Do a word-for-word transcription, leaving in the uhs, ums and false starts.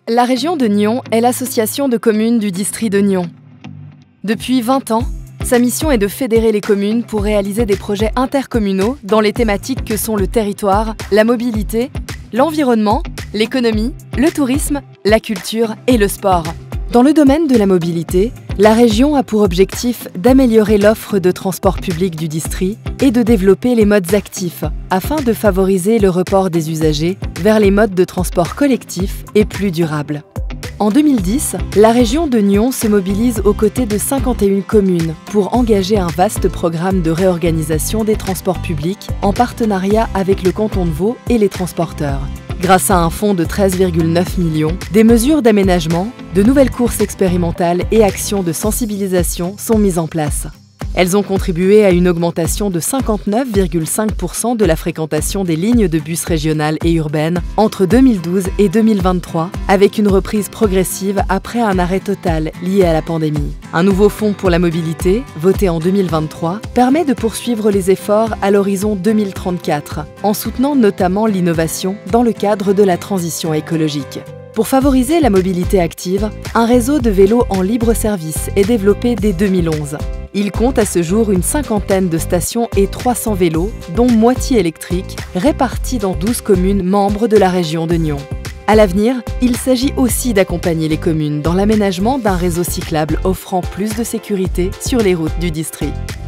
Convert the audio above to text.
La région de Nyon est l'association de communes du district de Nyon. Depuis vingt ans, sa mission est de fédérer les communes pour réaliser des projets intercommunaux dans les thématiques que sont le territoire, la mobilité, l'environnement, l'économie, le tourisme, la culture et le sport. Dans le domaine de la mobilité, la région a pour objectif d'améliorer l'offre de transport public du district et de développer les modes actifs afin de favoriser le report des usagers vers les modes de transport collectifs et plus durables. En deux mille dix, la région de Nyon se mobilise aux côtés de cinquante et une communes pour engager un vaste programme de réorganisation des transports publics en partenariat avec le canton de Vaud et les transporteurs. Grâce à un fonds de treize virgule neuf millions, des mesures d'aménagement, de nouvelles courses expérimentales et actions de sensibilisation sont mises en place. Elles ont contribué à une augmentation de cinquante-neuf virgule cinq pour cent de la fréquentation des lignes de bus régionales et urbaines entre deux mille douze et deux mille vingt-trois, avec une reprise progressive après un arrêt total lié à la pandémie. Un nouveau fonds pour la mobilité, voté en deux mille vingt-trois, permet de poursuivre les efforts à l'horizon deux mille trente-quatre, en soutenant notamment l'innovation dans le cadre de la transition écologique. Pour favoriser la mobilité active, un réseau de vélos en libre service est développé dès deux mille onze. Il compte à ce jour une cinquantaine de stations et trois cents vélos, dont moitié électriques, répartis dans douze communes membres de la région de Nyon. À l'avenir, il s'agit aussi d'accompagner les communes dans l'aménagement d'un réseau cyclable offrant plus de sécurité sur les routes du district.